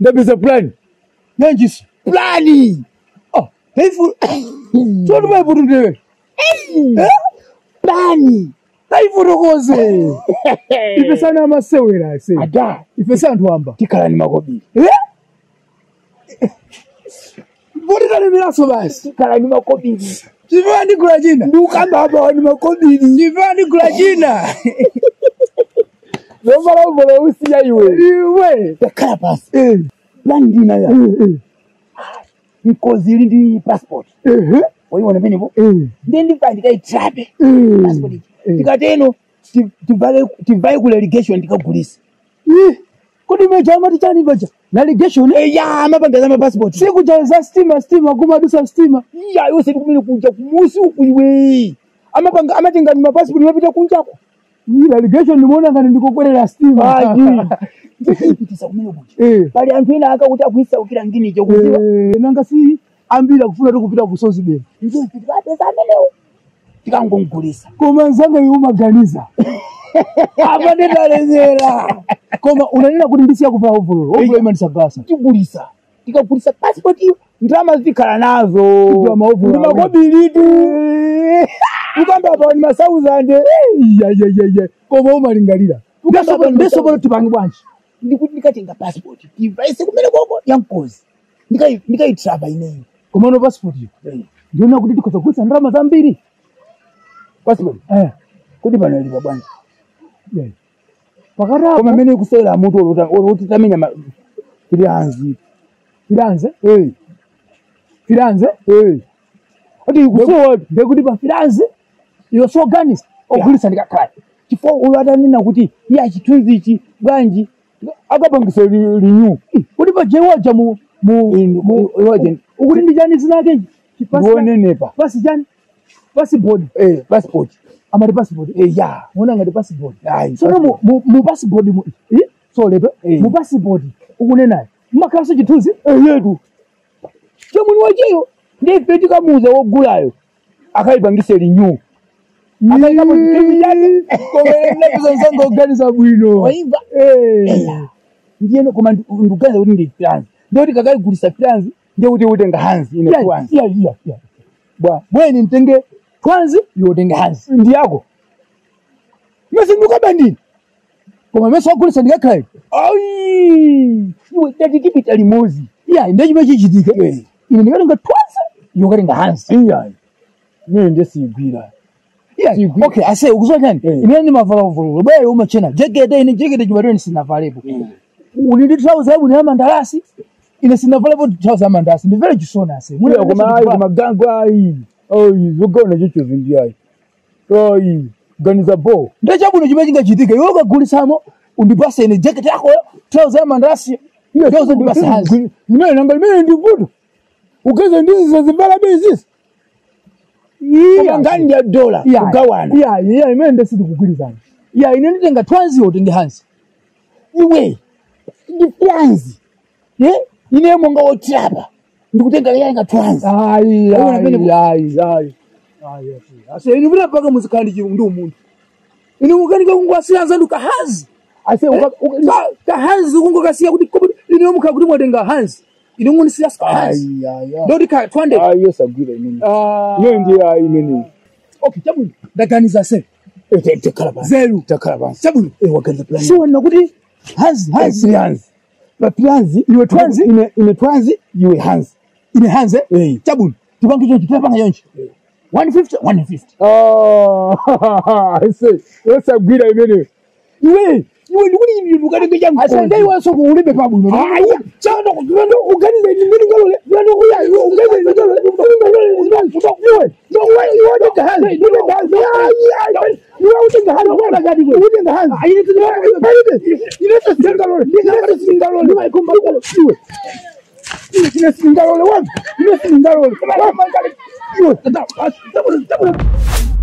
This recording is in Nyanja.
There is a plan. Yanjis. Planning. Oh, hateful. So do I put it there? Planning. Hateful goes. If a son of a say, I say. Ada. If a son to Amba. Tikala ni makobi. What did I mean of us? Tikala ni makobi. Jivani Gragina. You come about ni makobi. Jivani Gragina. No matter what we see you way. The carapace. Plan dinner. Because you need passport. What you want to be? Then you find the trap. Passport. You got to vehicle irrigation to police. Could you make a navigation? Yeah, I'm about to passport. See, good as a steamer, go do some steamer. Yeah, you said, Musu, we. I'm about to my passport. You have to kunja. Irrigation, the morning and go for a steamer. It is a minute. But I'm feeling like I would have wished I could give you. Nangasi, I'm being a fool of Sosi. You can't go police. Come on, Zanga Ganiza. Come on, Unana couldn't be so over women's of Gasa. To Burisa. You can put a passport. Drama the Caranazo. You can't be about my south and yeah. Come on, Maringarida. That's about to bang once. You couldn't get in the passport. If I say, young pose. You can't try by name. Come on, passport. You know, good because and Ramazambiri. Passport. Could you manage the bunch? Yes. Come a minute to say a motor or what I mean. Firanze. What do you go? They could be Firanze. You're so gunnish. Oh, police and got caught. Before all other Nina Woody, yeah, she tweeted Ganji. Agabang say renew. What about Jawa Jamu? Wouldn't be Janis again? She passed one neighbor. Jan. Passport. Passport. I'm at the passport. Yeah. One at the passport. So no passport. So labor. No passport. Unena. Macasa Tuzi. You. Someone was you. They pay to come with the old Gulayo. I can't even say renew. I can't come Indian command Uganda wouldn't be plans. Don't think I got good plans. They would do it in the hands in a once. Yeah. But when in Tenge, Twanzi, you would in the hands. In Diago. Messing look up and come on, Mess Oculus and Yakai. Oh, you would keep it a limousine. Yeah, and then you make it. You're getting the twice, you're getting the hands. Yeah. You just see Bila. Yeah, okay, I say, Uzagan, in any of our way, Umachina, Jagger, and Jagger, you were in Sinavaribu. We did trouble there with him and Darasi. In a Sinavaribu trouble Mandas, in the very soon, I say, we are going oh, you're going to get you in the eye. Oh, gun is a bow. The job when you make a Jidiga, you have a good samo, on the bus and a jacket, tells them and Rassi. You doesn't do us hands. No, number me in the wood. Who goes and this is a better basis. Yeah, $100. Yeah, go on. Yeah, I mean, that's the good. Yeah, in anything that transit in the hands. You wait. The plans. Yeah, you know, Mongo Trapper. You think I ain't a trans. Aye. I say, you will have a musical you do. You know, we're going to go and see us and look at hands. I say, the hands who go see you know, the hands. You don't want to see us hands. Don't you can't find it. Yes, I'm good. No, India, I mean. Okay, Tabu, the gun is a set. The caravan. Zero, the caravan. Tabu, what can the plan? So, nobody has hands. But plans, you were transit in a transit, you were hands. In the hands, Tabu, you want to get a 150. Oh, I say, what's up, good? I mean, you look at the young. I said, they were so good. The problem. Ah, yeah. So, no, you know, organize the middle. You know, we are organizing the middle. No way, you want the hand. You want the hand. You want the hand. I got it. Within the hand. I need to know. You need to sing the Lord. You never sing the Lord. You might come back to it. You need to sing the Lord. You need to sing the Lord. Come on, you. Double.